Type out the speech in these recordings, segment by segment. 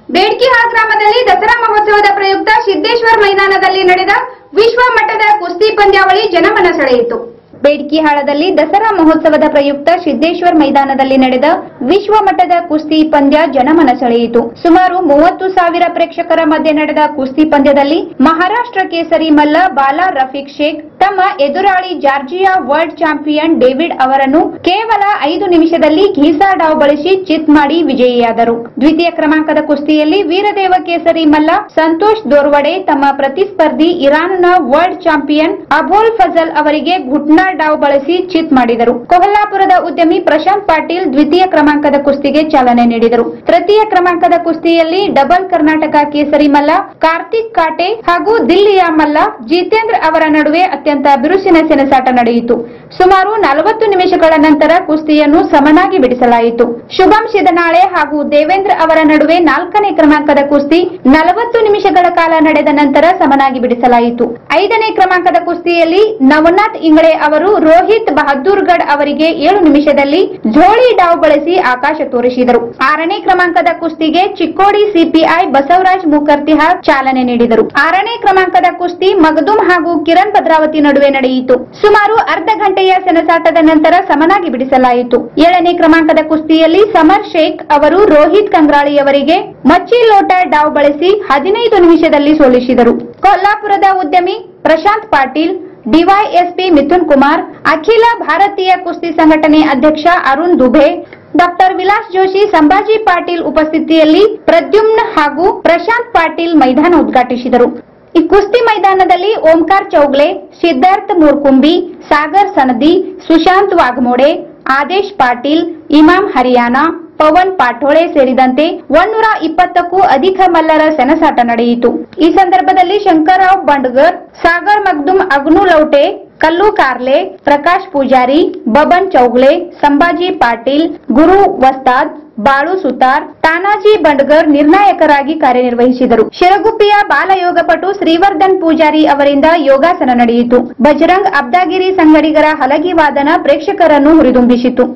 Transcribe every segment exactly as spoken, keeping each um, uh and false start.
ಬೇಡ್ಕಿಹಾಳ್ ಗ್ರಾಮದಲ್ಲಿ ದಸರಾ ಮಹೋತ್ಸವದ ಪ್ರಯುಕ್ತ ಸಿದ್ದೇಶ್ವರ ಮೈದಾನದಲ್ಲಿ ನಡೆದ ವಿಶ್ವ ಮಟ್ಟದ ಕುಸ್ತಿ ಪಂದ್ಯಾವಳಿ ಜನಮನ ಸೆಳೆಯಿತು. ಬೇಡ್ಕಿಹಾಳದಲ್ಲಿ ದಸರಾ ಮಹೋತ್ಸವದ ಪ್ರಯುಕ್ತ ಸಿದ್ದೇಶ್ವರ ಮೈದಾನದಲ್ಲಿ ನಡೆದ ವಿಶ್ವ ಮಟ್ಟದ ಕುಸ್ತಿ ಪಂದ್ಯ ಜನಮನ ಸೆಳೆಯಿತು. ಸುಮಾರು ಮೂವತ್ತು ಸಾವಿರ ಪ್ರೇಕ್ಷಕರ ಮಧ್ಯೆ ನಡೆದ ಕುಸ್ತಿ ಪಂದ್ಯದಲ್ಲಿ ಮಹಾರಾಷ್ಟ್ರ ಕೇಸರಿ ಮಲ್ಲ ಬಾಲಾ ರಫೀಕ್ ಶೇಖ್ ತಮ್ಮ ಎದುರಾಳಿ ಜಾರ್ಜಿಯಾ ವರ್ಲ್ಡ್ ಚಾಂಪಿಯನ್ ಡೇವಿಡ್ ಅವರನ್ನು ಕೇವಲ ಐದು ನಿಮಿಷದಲ್ಲಿ ಘೀಸಾ ಡಾವ್ ಬಳಸಿ ಚಿತ್ ಮಾಡಿ ವಿಜಯಿಯಾದರು. ದ್ವಿತೀಯ ಕ್ರಮಾಂಕದ ಕುಸ್ತಿಯಲ್ಲಿ ವೀರದೇವ ಕೇಸರಿ ಮಲ್ಲ ಸಂತೋಷ್ ದೋರ್ವಡೆ ತಮ್ಮ ಪ್ರತಿಸ್ಪರ್ಧಿ ಇರಾನ್ನ ವರ್ಲ್ಡ್ ಚಾಂಪಿಯನ್ ಅಬೋಲ್ ಫಜಲ್ ಅವರಿಗೆ ಘುಟ್ನಾ ಡಾವ್ ಬಳಸಿ ಚಿತ್ ಮಾಡಿದರು. ಕೊಲ್ಹಾಪುರದ ಉದ್ಯಮಿ ಪ್ರಶಾಂತ್ ಪಾಟೀಲ್ ದ್ವಿತೀಯ ಕ್ರಮಾಂಕದ ಕುಸ್ತಿಗೆ ಚಾಲನೆ ನೀಡಿದರು. ತೃತೀಯ ಕ್ರಮಾಂಕದ ಕುಸ್ತಿಯಲ್ಲಿ ಡಬಲ್ ಕರ್ನಾಟಕ ಕೇಸರಿ ಮಲ್ಲ ಕಾರ್ತಿಕ್ ಕಾಟೆ ಹಾಗೂ ದಿಲ್ಲಿಯ ಮಲ್ಲ ಜಿತೇಂದ್ರ ಅವರ ನಡುವೆ ಅತ್ಯಂತ ಬಿರುಸಿನ ಸೆಣಸಾಟ ನಡೆಯಿತು. ಸುಮಾರು ನಲವತ್ತು ನಿಮಿಷಗಳ ನಂತರ ಕುಸ್ತಿಯನ್ನು ಸಮನಾಗಿ ಬಿಡಿಸಲಾಯಿತು. ಶುಭಂ ಶಿದನಾಳೆ ಹಾಗೂ ದೇವೇಂದ್ರ ಅವರ ನಡುವೆ ನಾಲ್ಕನೇ ಕ್ರಮಾಂಕದ ಕುಸ್ತಿ ನಲವತ್ತು ನಿಮಿಷಗಳ ಕಾಲ ನಡೆದ ನಂತರ ಸಮನಾಗಿ ಬಿಡಿಸಲಾಯಿತು. ಐದನೇ ಕ್ರಮಾಂಕದ ಕುಸ್ತಿಯಲ್ಲಿ ನವನಾಥ್ ಇಂಗಳೆ ಅವರು ರೋಹಿತ್ ಬಹದ್ದೂರ್ಗಢ್ ಅವರಿಗೆ ಏಳು ನಿಮಿಷದಲ್ಲಿ ಝೋಳಿ ಡಾವ್ ಬಳಸಿ ಆಕಾಶ ತೋರಿಸಿದರು. ಆರನೇ ಕ್ರಮಾಂಕದ ಕುಸ್ತಿಗೆ ಚಿಕ್ಕೋಡಿ ಸಿಪಿಐ ಬಸವರಾಜ್ ಮುಕರ್ತಿಹಾರ್ ಚಾಲನೆ ನೀಡಿದರು. ಆರನೇ ಕ್ರಮಾಂಕದ ಕುಸ್ತಿ ಮಗದುಂ ಹಾಗೂ ಕಿರಣ್ ಭದ್ರಾವತಿ ನಡುವೆ ನಡೆಯಿತು. ಸುಮಾರು ಅರ್ಧ ಗಂಟೆಯ ಸೆಣಸಾಟದ ನಂತರ ಸಮನಾಗಿ ಬಿಡಿಸಲಾಯಿತು. ಏಳನೇ ಕ್ರಮಾಂಕದ ಕುಸ್ತಿಯಲ್ಲಿ ಸಮರ್ ಶೇಖ್ ಅವರು ರೋಹಿತ್ ಕಂಗ್ರಾಳಿ ಅವರಿಗೆ ಮಚ್ಚಿ ಲೋಟ ಡಾವ್ ಬಳಸಿ ಹದಿನೈದು ನಿಮಿಷದಲ್ಲಿ ಸೋಲಿಸಿದರು. ಕೊಲ್ಹಾಪುರದ ಉದ್ಯಮಿ ಪ್ರಶಾಂತ್ ಪಾಟೀಲ್, ಡಿವೈಎಸ್ಪಿ ಮಿಥುನ್ ಕುಮಾರ್, ಅಖಿಲ ಭಾರತೀಯ ಕುಸ್ತಿ ಸಂಘಟನೆ ಅಧ್ಯಕ್ಷ ಅರುಣ್ ದುಬೆ, ಡಾಕ್ಟರ್ ವಿಲಾಸ್ ಜೋಶಿ, ಸಂಭಾಜಿ ಪಾಟೀಲ್ ಉಪಸ್ಥಿತಿಯಲ್ಲಿ ಪ್ರದ್ಯುಮ್ನ ಹಾಗೂ ಪ್ರಶಾಂತ್ ಪಾಟೀಲ್ ಮೈದಾನ ಉದ್ಘಾಟಿಸಿದರು. ಈ ಕುಸ್ತಿ ಮೈದಾನದಲ್ಲಿ ಓಂಕಾರ್ ಚೌಗ್ಲೆ, ಸಿದ್ಧಾರ್ಥ್ ಮೂರ್ಕುಂಬಿ, ಸಾಗರ್ ಸನದಿ, ಸುಶಾಂತ್ ವಾಘಮೋಡೆ, ಆದೇಶ್ ಪಾಟೀಲ್, ಇಮಾಮ್ ಹರಿಯಾಣ, ಪವನ್ ಪಾಠೋಳೆ ಸೇರಿದಂತೆ ಒನ್ನೂರ ಇಪ್ಪತ್ತಕ್ಕೂ ಅಧಿಕ ಮಲ್ಲರ ಸೆಣಸಾಟ ನಡೆಯಿತು. ಈ ಸಂದರ್ಭದಲ್ಲಿ ಶಂಕರರಾವ್ ಬಂಡ್ಗರ್, ಸಾಗರ್ ಮಗ್ದುಮ್ ಅಗ್ನುಲೌಟೆ, ಕಲ್ಲು ಕಾರ್ಲೆ, ಪ್ರಕಾಶ್ ಪೂಜಾರಿ, ಬಬನ್ ಚೌಗ್ಲೆ, ಸಂಭಾಜಿ ಪಾಟೀಲ್, ಗುರು ವಸ್ತಾದ್, ಬಾಳು ಸುತಾರ್, ತಾನಾಜಿ ಬಂಡ್ಗರ್ ನಿರ್ಣಾಯಕರಾಗಿ ಕಾರ್ಯನಿರ್ವಹಿಸಿದರು. ಶಿರಗುಪ್ಪಿಯ ಬಾಲಯೋಗಪಟು ಶ್ರೀವರ್ಧನ್ ಪೂಜಾರಿ ಅವರಿಂದ ಯೋಗಾಸನ ನಡೆಯಿತು. ಬಜರಂಗ್ ಅಬ್ದಾಗಿರಿ ಸಂಗಡಿಗರ ಹಲಗಿ ವಾದನ ಪ್ರೇಕ್ಷಕರನ್ನು ಹುರಿದುಂಬಿಸಿತು.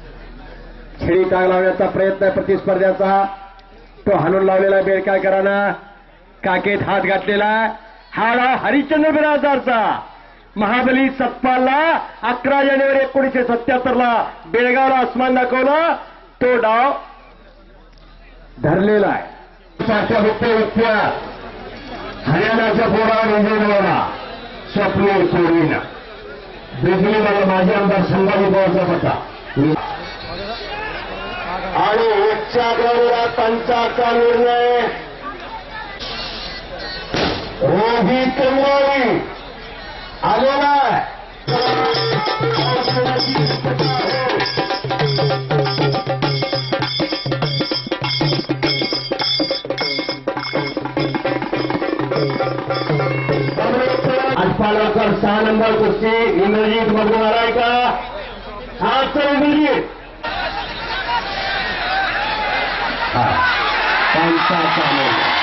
छडी टांग लावण्याचा प्रयत्न प्रतिस्पर्ध्याचा तो हाणून लावलेला बेडकाळकरांना काकेत हात घातलेला हा डाव हरिश्चंद्र बिराजदारचा महाबली सतपालला अकरा जानेवारी एकोणीसशे सत्याहत्तर ला बेळगावला आसमान दाखवला तो डाव धरलेला आहे. व्यक्त्या हरियाणाच्या पोरावर विजय मिळवला स्वप्नील कोरीनं बिजलीवाला माजी आमदार संभाजी पवारचा पत्ता आणि उच्चाग्रह पंचाचा निर्णय रोहित कंगराळी आलेला आहे. पालकर सहा नंबर कुस्ती इंद्रजीत मधून आलाय का हा सर इंद्रजीत पंचाचा